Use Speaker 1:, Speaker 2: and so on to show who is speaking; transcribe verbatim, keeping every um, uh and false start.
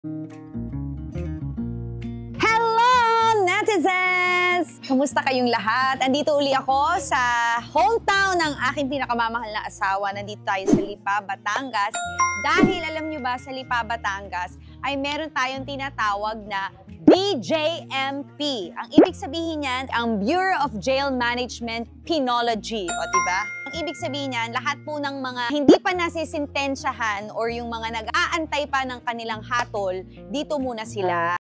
Speaker 1: Hello, netizens! Kumusta kayong lahat? Andito uli ako sa hometown ng aking pinakamamahal na asawa. Nandito tayo sa Lipa, Batangas. Dahil alam nyo ba, sa Lipa, Batangas ay meron tayong tinatawag na B J M P. Ang ibig sabihin niyan, ang Bureau of Jail Management Penology. O, diba? Ang ibig sabihin niyan, lahat po ng mga hindi pa nasisintensyahan or yung mga nag-aantay pa ng kanilang hatol, dito muna sila.